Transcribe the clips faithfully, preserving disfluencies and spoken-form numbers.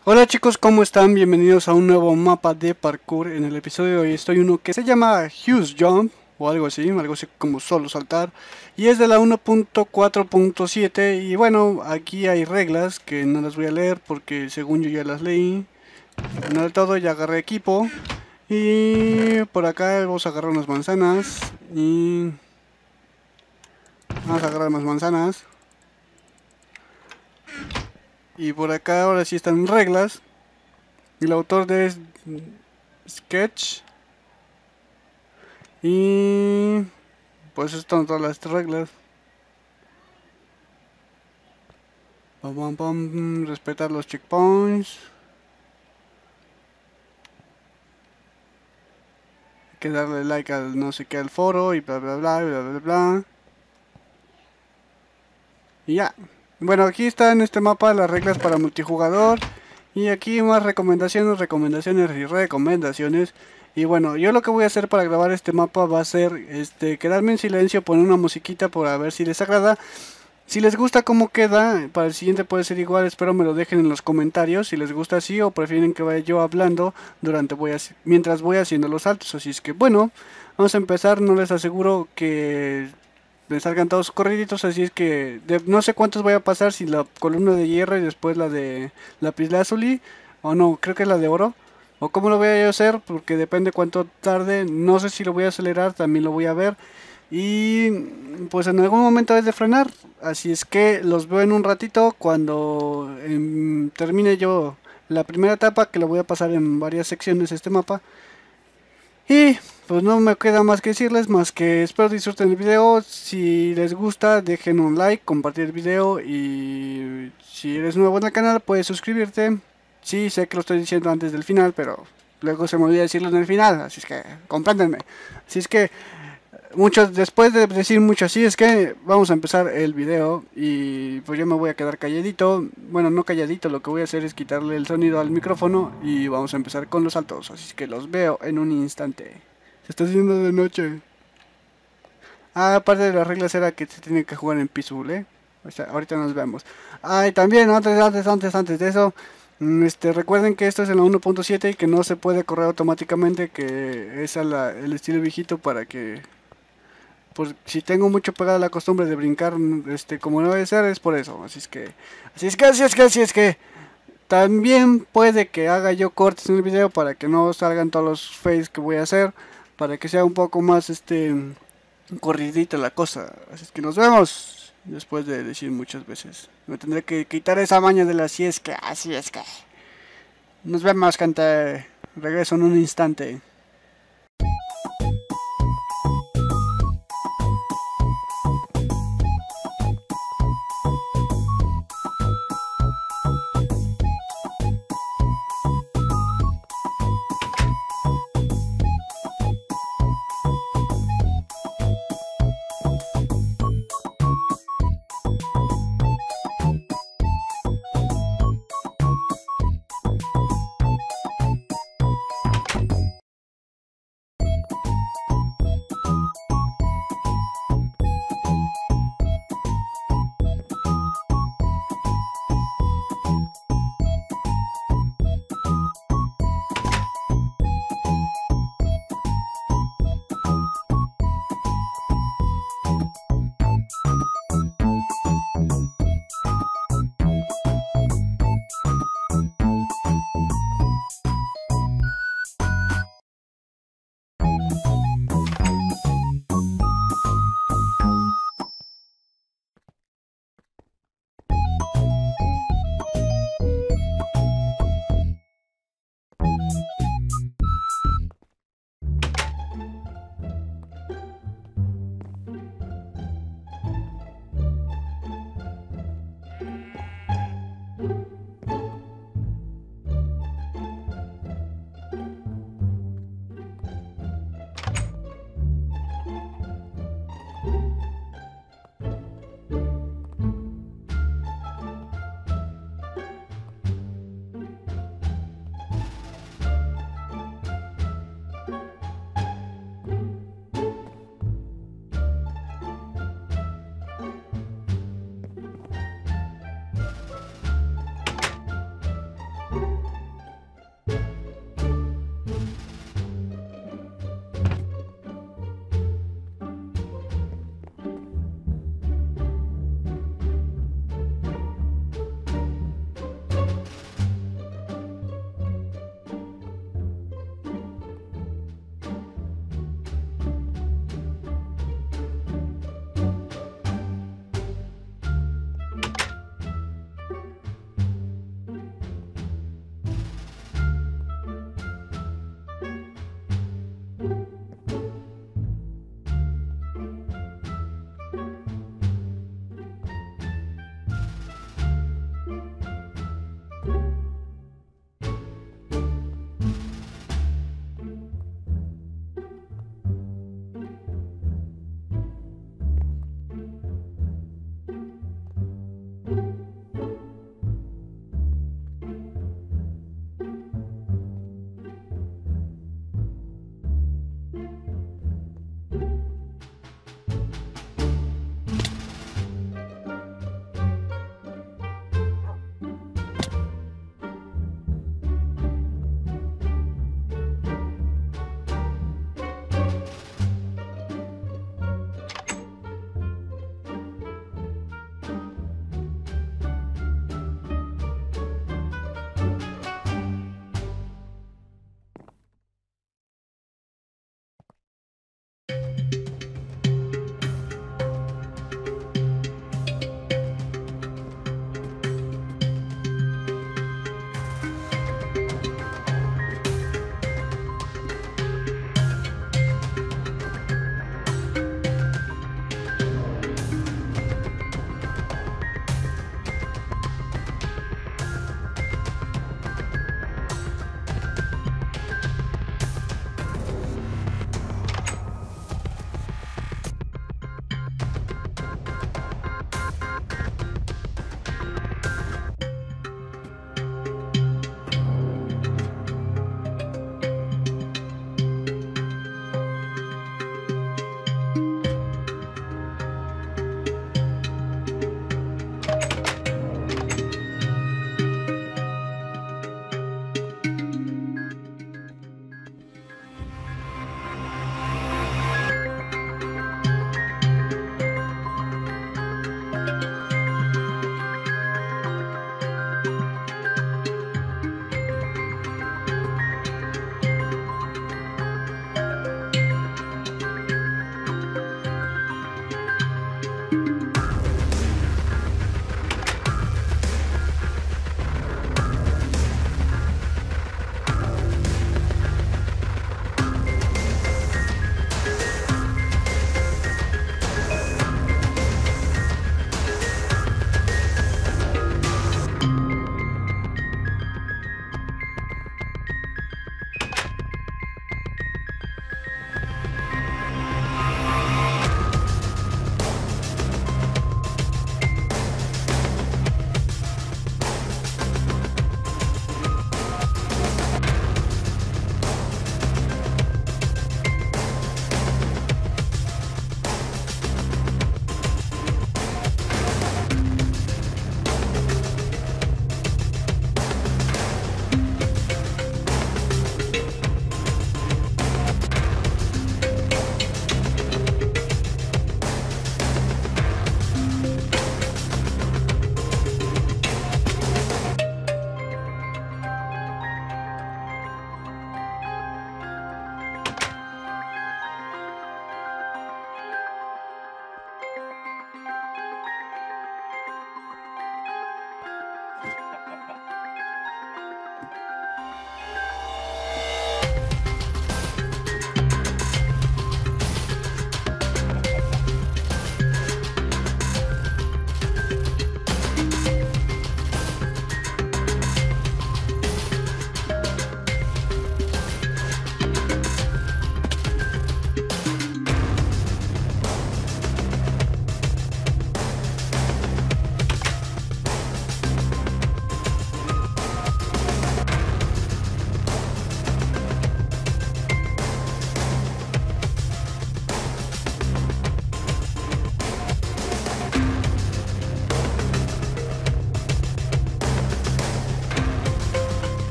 Hola chicos, ¿cómo están? Bienvenidos a un nuevo mapa de parkour. En el episodio de hoy estoy uno que se llama Huge Jump o algo así, algo así como solo saltar. Y es de la uno punto cuatro punto siete y bueno, aquí hay reglas que no las voy a leer porque según yo ya las leí. No del todo, ya agarré equipo. Y por acá vamos a agarrar unas manzanas y vamos a agarrar más manzanas. Y por acá ahora sí están reglas. El autor de Sketch. Y pues están todas las reglas. Pam, pam, pam, respetar los checkpoints. Hay que darle like al no sé qué al foro y bla bla bla bla bla bla. Y ya. Bueno, aquí está en este mapa las reglas para multijugador. Y aquí más recomendaciones, recomendaciones y recomendaciones. Y bueno, yo lo que voy a hacer para grabar este mapa va a ser este quedarme en silencio, poner una musiquita para ver si les agrada. Si les gusta cómo queda, para el siguiente puede ser igual, espero me lo dejen en los comentarios si les gusta así o prefieren que vaya yo hablando durante voy a, mientras voy haciendo los saltos. Así es que bueno, vamos a empezar, no les aseguro que me salgan todos corriditos, así es que de, no sé cuántos voy a pasar, si la columna de hierro y después la de lapislázuli, o no, creo que es la de oro. O cómo lo voy a hacer, porque depende cuánto tarde, no sé si lo voy a acelerar, también lo voy a ver. Y pues en algún momento es de frenar, así es que los veo en un ratito cuando em, termine yo la primera etapa, que lo voy a pasar en varias secciones este mapa. Y pues no me queda más que decirles, más que espero disfruten el video. Si les gusta dejen un like, compartir el video y si eres nuevo en el canal puedes suscribirte. Sí, sé que lo estoy diciendo antes del final, pero luego se me olvida decirlo en el final, así es que compréndenme. Así es que muchos, después de decir mucho así, es que vamos a empezar el video y pues yo me voy a quedar calladito. Bueno, no calladito, lo que voy a hacer es quitarle el sonido al micrófono y vamos a empezar con los saltos. Así que los veo en un instante. Se está haciendo de noche. Ah, aparte de las reglas era que se tiene que jugar en Peaceful, ¿eh? O sea, ahorita nos vemos. Ah, y también, antes, antes, antes, antes de eso, mm, este, recuerden que esto es en la uno punto siete y que no se puede correr automáticamente, que es a la- el estilo viejito para que pues si tengo mucho pegada la costumbre de brincar, este, como no debe ser, es por eso. Así es que, así es que, así es que, así es que, también puede que haga yo cortes en el video para que no salgan todos los fails que voy a hacer, para que sea un poco más, este, corridita la cosa. Así es que nos vemos después de decir muchas veces. Me tendré que quitar esa maña de la así es que, así es que. Nos vemos, gente. Regreso en un instante.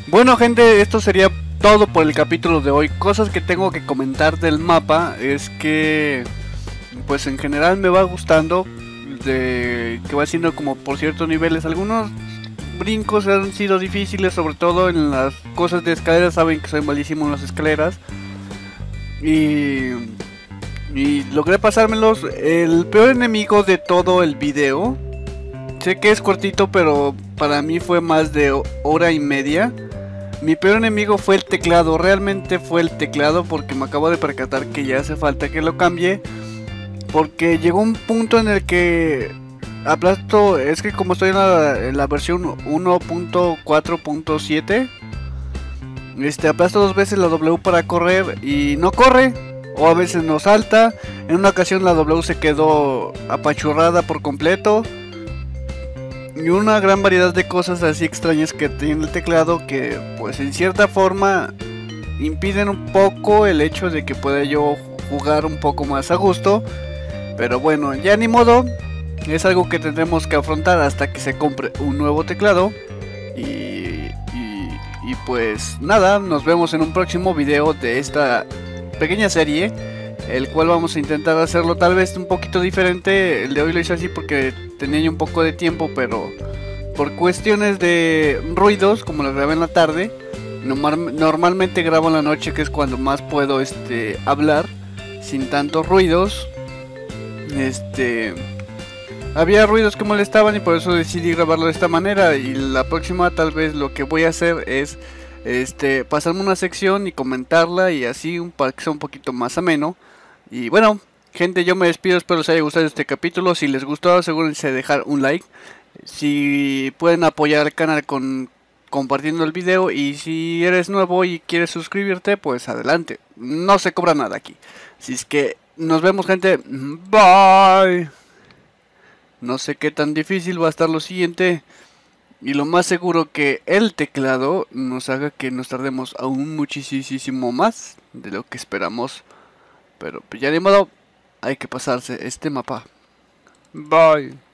Bueno, gente, esto sería todo por el capítulo de hoy. Cosas que tengo que comentar del mapa es que, pues en general me va gustando, de que va siendo como por ciertos niveles. Algunos brincos han sido difíciles, sobre todo en las cosas de escaleras. Saben que soy malísimo en las escaleras. Y, y logré pasármelos. El peor enemigo de todo el video, sé que es cortito, pero para mí fue más de hora y media. Mi peor enemigo fue el teclado, realmente fue el teclado, porque me acabo de percatar que ya hace falta que lo cambie. Porque llegó un punto en el que aplasto, es que como estoy en la, en la versión uno punto cuatro punto siete, este, aplasto dos veces la W para correr y no corre, o a veces no salta. En una ocasión la W se quedó apachurrada por completo. Y una gran variedad de cosas así extrañas que tiene el teclado, que pues en cierta forma impiden un poco el hecho de que pueda yo jugar un poco más a gusto. Pero bueno, ya ni modo, es algo que tendremos que afrontar hasta que se compre un nuevo teclado. Y, y, y pues nada, nos vemos en un próximo video de esta pequeña serie, el cual vamos a intentar hacerlo tal vez un poquito diferente. El de hoy lo hice así porque tenía yo un poco de tiempo, pero por cuestiones de ruidos, como lo grabé en la tarde, normal, normalmente grabo en la noche, que es cuando más puedo este, hablar sin tantos ruidos. Este, había ruidos que molestaban y por eso decidí grabarlo de esta manera. Y la próxima tal vez lo que voy a hacer es este, pasarme una sección y comentarla, y así un, para que sea un poquito más ameno. Y bueno, gente, yo me despido, espero les haya gustado este capítulo. Si les gustó, asegúrense de dejar un like. Si pueden apoyar al canal con compartiendo el video, y si eres nuevo y quieres suscribirte, pues adelante, no se cobra nada aquí. Así es que nos vemos, gente, bye. No sé qué tan difícil va a estar lo siguiente, y lo más seguro que el teclado nos haga que nos tardemos aún muchísimo más de lo que esperamos. Pero pues ya de modo, hay que pasarse este mapa. Bye.